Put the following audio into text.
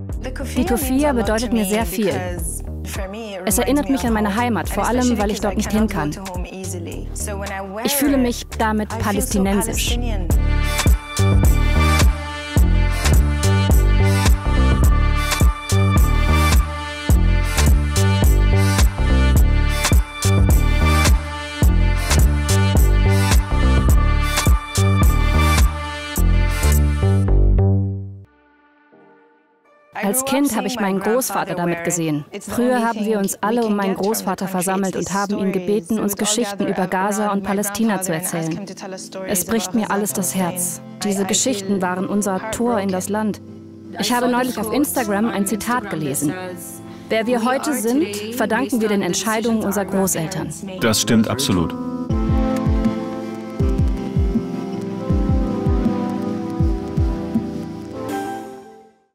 Die Kufiyya bedeutet mir sehr viel. Es erinnert mich an meine Heimat, vor allem, weil ich dort nicht hin kann. Ich fühle mich damit palästinensisch. Als Kind habe ich meinen Großvater damit gesehen. Früher haben wir uns alle um meinen Großvater versammelt und haben ihn gebeten, uns Geschichten über Gaza und Palästina zu erzählen. Es bricht mir alles das Herz. Diese Geschichten waren unser Tor in das Land. Ich habe neulich auf Instagram ein Zitat gelesen. Wer wir heute sind, verdanken wir den Entscheidungen unserer Großeltern. Das stimmt absolut.